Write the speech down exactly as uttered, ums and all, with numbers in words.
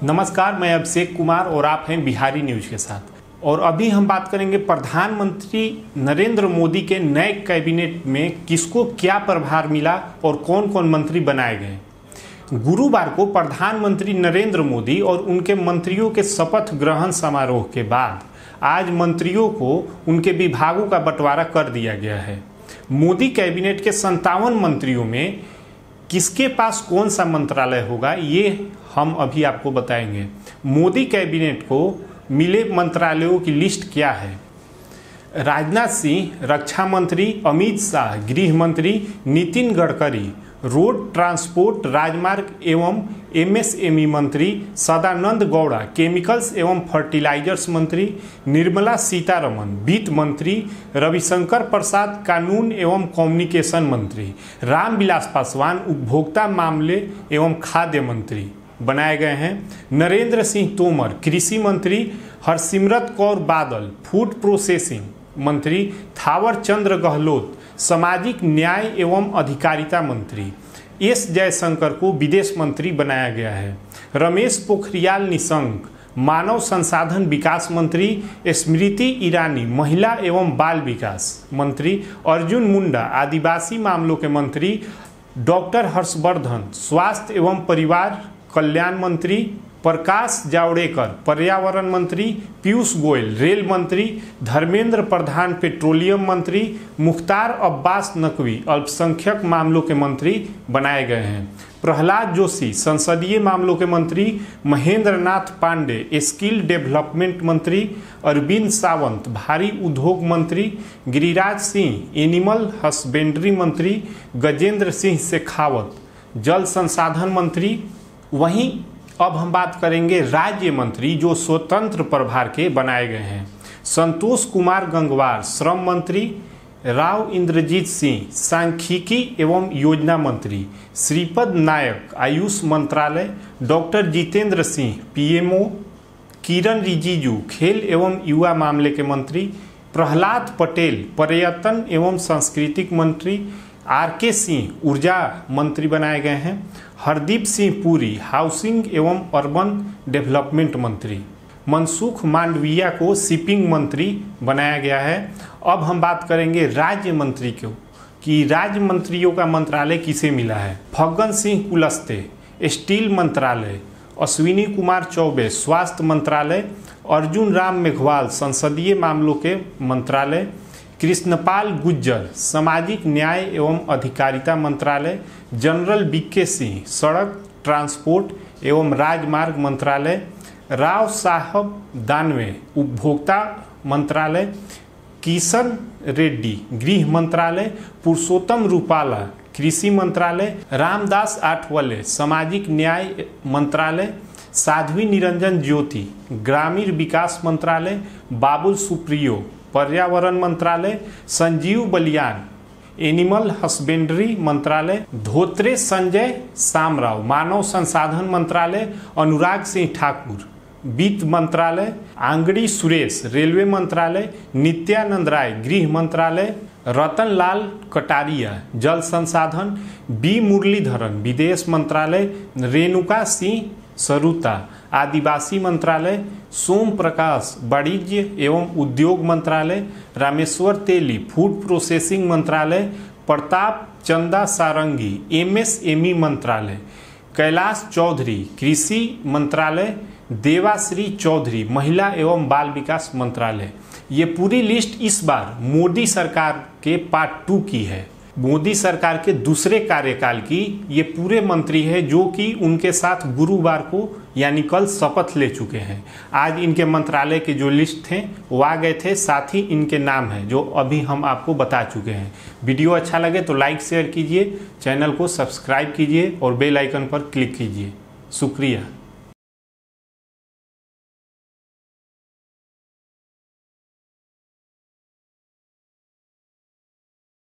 नमस्कार, मैं अभिषेक कुमार और आप हैं बिहारी न्यूज के साथ। और अभी हम बात करेंगे प्रधानमंत्री नरेंद्र मोदी के नए कैबिनेट में किसको क्या प्रभार मिला और कौन कौन मंत्री बनाए गए। गुरुवार को प्रधानमंत्री नरेंद्र मोदी और उनके मंत्रियों के शपथ ग्रहण समारोह के बाद आज मंत्रियों को उनके विभागों का बंटवारा कर दिया गया है। मोदी कैबिनेट के संतावन मंत्रियों में किसके पास कौन सा मंत्रालय होगा ये हम अभी आपको बताएंगे। मोदी कैबिनेट को मिले मंत्रालयों की लिस्ट क्या है। राजनाथ सिंह रक्षा मंत्री, अमित शाह गृह मंत्री, नितिन गडकरी रोड ट्रांसपोर्ट राजमार्ग एवं एमएसएमई मंत्री, सदानंद गौड़ा केमिकल्स एवं फर्टिलाइजर्स मंत्री, निर्मला सीतारमन वित्त मंत्री, रविशंकर प्रसाद कानून एवं कम्युनिकेशन मंत्री, राम विलास पासवान उपभोक्ता मामले एवं खाद्य मंत्री बनाए गए हैं। नरेंद्र सिंह तोमर कृषि मंत्री, हरसिमरत कौर बादल फूड प्रोसेसिंग मंत्री, थावर चंद गहलोत सामाजिक न्याय एवं अधिकारिता मंत्री, एस जयशंकर को विदेश मंत्री बनाया गया है। रमेश पोखरियाल निशंक मानव संसाधन विकास मंत्री, स्मृति ईरानी महिला एवं बाल विकास मंत्री, अर्जुन मुंडा आदिवासी मामलों के मंत्री, डॉक्टर हर्षवर्धन स्वास्थ्य एवं परिवार कल्याण मंत्री, प्रकाश जावड़ेकर पर्यावरण मंत्री, पीयूष गोयल रेल मंत्री, धर्मेंद्र प्रधान पेट्रोलियम मंत्री, मुख्तार अब्बास नकवी अल्पसंख्यक मामलों के मंत्री बनाए गए हैं। प्रहलाद जोशी संसदीय मामलों के मंत्री, महेंद्र नाथ पांडे स्किल डेवलपमेंट मंत्री, अरविंद सावंत भारी उद्योग मंत्री, गिरिराज सिंह एनिमल हस्बेंड्री मंत्री, गजेंद्र सिंह शेखावत जल संसाधन मंत्री। वहीं अब हम बात करेंगे राज्य मंत्री जो स्वतंत्र प्रभार के बनाए गए हैं। संतोष कुमार गंगवार श्रम मंत्री, राव इंद्रजीत सिंह सांख्यिकी एवं योजना मंत्री, श्रीपद नायक आयुष मंत्रालय, डॉक्टर जितेंद्र सिंह पीएमओ, किरण रिजिजू खेल एवं युवा मामले के मंत्री, प्रहलाद पटेल पर्यटन एवं सांस्कृतिक मंत्री, आर के सिंह ऊर्जा मंत्री बनाए गए हैं। हरदीप सिंह पुरी हाउसिंग एवं अर्बन डेवलपमेंट मंत्री, मनसुख मांडविया को शिपिंग मंत्री बनाया गया है। अब हम बात करेंगे राज्य मंत्री को कि राज्य मंत्रियों का मंत्रालय किसे मिला है। फग्गन सिंह कुलस्ते स्टील मंत्रालय, अश्विनी कुमार चौबे स्वास्थ्य मंत्रालय, अर्जुन राम मेघवाल संसदीय मामलों के मंत्रालय, कृष्णपाल गुज्जर सामाजिक न्याय एवं अधिकारिता मंत्रालय, जनरल बीके सिंह सड़क ट्रांसपोर्ट एवं राजमार्ग मंत्रालय, राव साहब दानवे उपभोक्ता मंत्रालय, किशन रेड्डी गृह मंत्रालय, पुरुषोत्तम रूपाला कृषि मंत्रालय, रामदास आठवले सामाजिक न्याय मंत्रालय, साध्वी निरंजन ज्योति ग्रामीण विकास मंत्रालय, बाबुल सुप्रियो पर्यावरण मंत्रालय, संजीव बलियान एनिमल हस्बेंड्री मंत्रालय, धोत्रे संजय सामराव मानव संसाधन मंत्रालय, अनुराग सिंह ठाकुर वित्त मंत्रालय, आंगड़ी सुरेश रेलवे मंत्रालय, नित्यानंद राय गृह मंत्रालय, रतन लाल कटारिया जल संसाधन, बी मुरलीधरन विदेश मंत्रालय, रेणुका सिंह सरुता आदिवासी मंत्रालय, सोम प्रकाश वाणिज्य एवं उद्योग मंत्रालय, रामेश्वर तेली फूड प्रोसेसिंग मंत्रालय, प्रताप चंदा सारंगी एमएसएमई मंत्रालय, कैलाश चौधरी कृषि मंत्रालय, देवाश्री चौधरी महिला एवं बाल विकास मंत्रालय। ये पूरी लिस्ट इस बार मोदी सरकार के पार्ट टू की है। मोदी सरकार के दूसरे कार्यकाल की ये पूरे मंत्री है जो कि उनके साथ गुरुवार को यानी कल शपथ ले चुके हैं। आज इनके मंत्रालय के जो लिस्ट थे वो आ गए थे, साथ ही इनके नाम हैं जो अभी हम आपको बता चुके हैं। वीडियो अच्छा लगे तो लाइक शेयर कीजिए, चैनल को सब्सक्राइब कीजिए और बेल आइकन पर क्लिक कीजिए। शुक्रिया।